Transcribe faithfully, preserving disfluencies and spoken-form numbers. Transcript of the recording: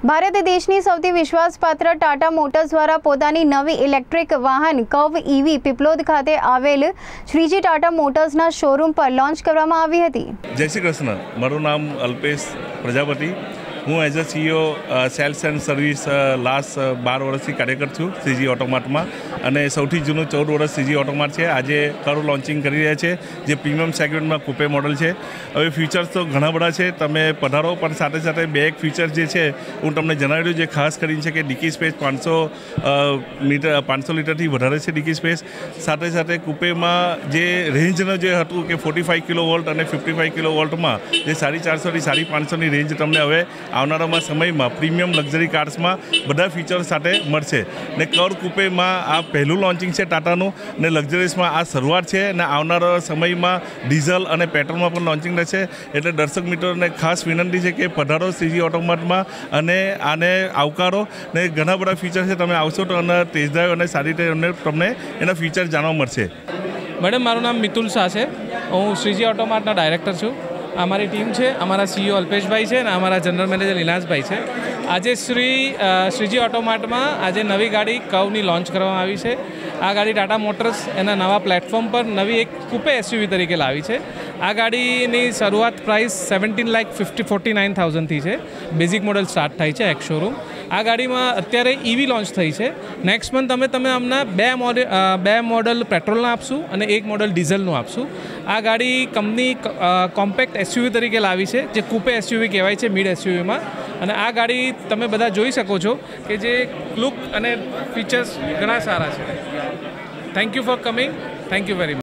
ભારત દેશની સૌથી વિશ્વાસપાત્ર ટાટા મોટર્સ દ્વારા પોતાની નવી ઇલેક્ટ્રિક વાહન કર્વ ઈવી પીપલોદ ખાતે આવેલ શ્રીજી ટાટા મોટર્સના શોરૂમ પર લોન્ચ કરવામાં આવી હતી। જય શ્રી કૃષ્ણ, મારું નામ અલ્પેશ પ્રજાપતિ। હું as a CEO sales and service last બાર વર્ષથી કાર્યરત છું શ્રીજી ઓટોમાર્ટમાં અને સૌથી જૂનું ચૌદ વર્ષ શ્રીજી ઓટોમાર્ટ છે। આજે કર્વ લોન્ચિંગ કરી રહ્યા છે જે પ્રીમિયમ સેગમેન્ટમાં કૂપે મોડલ છે। હવે ફીચર્સ તો ઘણા બધા છે, તમે પધારો, પણ સાથે સાથે બે એક ફીચર જે છે હું તમને જણાવી દઉં, જે ખાસ કરીને છે કે ડિકી સ્પેસ પાંચસો મીટર પાંચસો લીટરથી વધારે છે ડિકી સ્પેસ। સાથે સાથે કૂપેમાં જે રેન્જનું જે હતું કે ફોર્ટી ફાઇવ કિલો વોલ્ટ અને ફિફ્ટી ફાઇવ કિલો વોલ્ટમાં જે સાડી ચારસોથી સાડી પાંચસોની રેન્જ તમને હવે આવનારામાં સમયમાં પ્રીમિયમ લક્ઝરી કાર્સમાં બધા ફીચર્સ સાથે મળશે। ને કર્વ કૂપેમાં આ પહેલું લોન્ચિંગ છે ટાટાનું, ને લક્ઝરીસમાં આ શરૂઆત છે ને આવનારા સમયમાં ડીઝલ અને પેટ્રોલમાં પણ લોન્ચિંગ રહેશે। એટલે દર્શક મિત્રોને ખાસ વિનંતી છે કે પધારો શ્રીજી ઓટોમાર્ટમાં અને આને આવકારો ને ઘણા બધા ફીચર છે, તમે આવશો તો અને ટેસ્ટ ડ્રાઈવ અને સારી રીતે તમને એના ફીચર જાણવા મળશે। મેડમ, મારું નામ મિતુલ શાહ છે, હું શ્રીજી ઓટોમાર્ટના ડાયરેક્ટર છું। અમારી ટીમ છે, અમારા સીઈઓ અલ્પેશભાઈ છે અને અમારા જનરલ મેનેજર લીલાસભાઈ છે। આજે શ્રી શ્રીજી ઓટોમાર્ટમાં આજે નવી ગાડી કર્વની લોન્ચ કરવામાં આવી છે। આ ગાડી ટાટા મોટર્સ એના નવા પ્લેટફોર્મ પર નવી એક કૂપે એસયુવી તરીકે લાવી છે। આ ગાડીની શરૂઆત price seventeen lakh fifty forty nine થાઉઝન્ડથી છે। બેઝિક મોડલ સ્ટાર્ટ થાય છે એક્સ શોરૂમ। આ ગાડીમાં અત્યારે ઈવી લોન્ચ થઈ છે। નેક્સ્ટ મંથ અમે તમે અમને બે મોડલ બે મોડલ પેટ્રોલના આપશું અને એક મોડલ ડીઝલનું આપશું। આ ગાડી કંપની કોમ્પેક્ટ એસયુવી તરીકે લાવી છે, જે કૂપે એસયુવી કહેવાય છે મિડ એસયુવીમાં। અને આ ગાડી તમે બધા જોઈ શકો છો કે જે લુક અને ફીચર્સ ઘણા સારા છે। Thank you for coming, thank you very much.